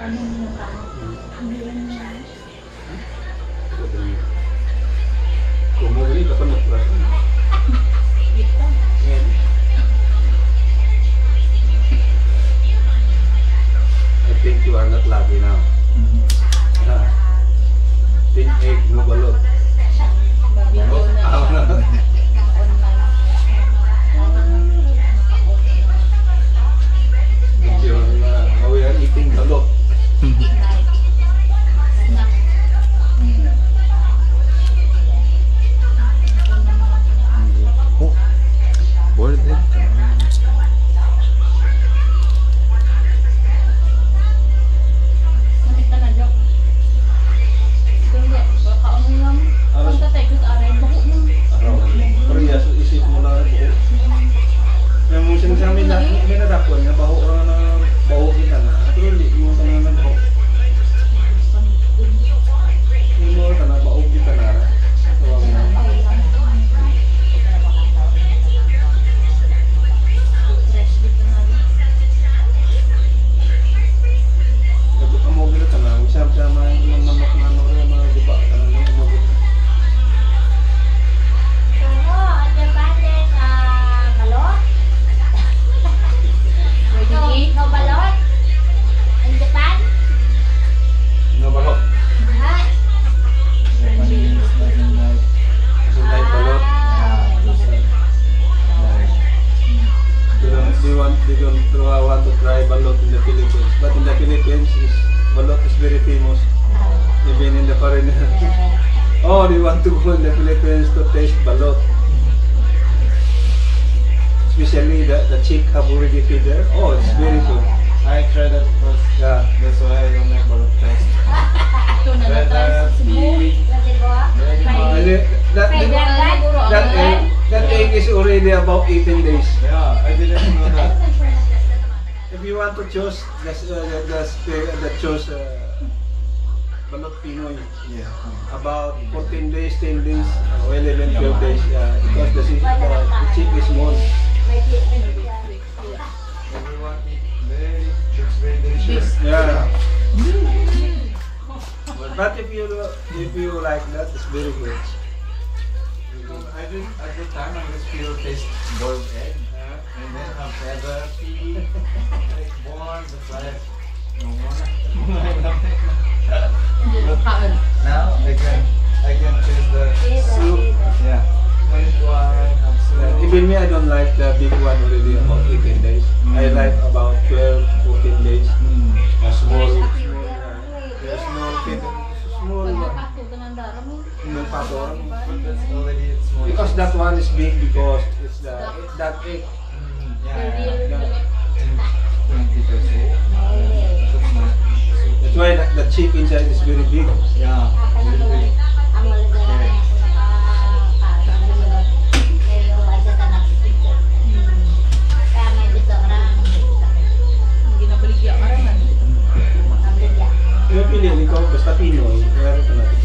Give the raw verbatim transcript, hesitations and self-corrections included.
Kumuli ka pa nagpras. I think you are not lucky now. Ah. Think egg, no balot. Oh, we are eating balot. Oh, boiled egg. Korea, so isip mo na ito. Yung mong sinasabi na, may nadakwan nga, baho ka na, baho kita na. Pero hindi mo ka na baho. Hindi mo ka na, baho kita na. Tawag na. Amogil ka na, usap-sama yung manok na ano, yung mga guba ka na, yung amogil. No balot? In Japan? No balot. Huh? So like balot. They don't, they want, they don't uh, want to try balot in the Philippines. But in the Philippines, is, balot is very famous. Even in the foreigner. Oh, they want to go in the Philippines to taste balot. Especially the, the chick have already feed there. Oh, it's very good. I tried that first. Yeah. That's why I don't like balot taste. Rather be very And hard. it- that, that, that, egg, that egg is already about eighteen days. Yeah, I didn't know that. If you want to choose, just, uh, just, uh, choose uh, balot Pinoy. Yeah. About fourteen days, ten days, or eleven, twelve days. Yeah, because the, the, the chick is small. Everyone eat very, it's very delicious. Yeah. But if you if you like that, it's very good. I did at the time I just feel taste boiled egg, and then have ever pea, like born, that's why no more. Now I can I can taste the soup. Yeah. When wine, have Uh, soup. even me, I don't like the big one already about eighteen days. I like about twelve, fourteen days. Mm. A small, small, uh, yeah, small kid, small one. Yung pato. But that's already it's more. Because that one is big because it's the that egg. Mm, yeah. Yeah. twenty percent. That's nice. That's why the, the chick inside is very big. Yeah. Really big. Yung pili, ikaw basta Pinoy, meron ka na.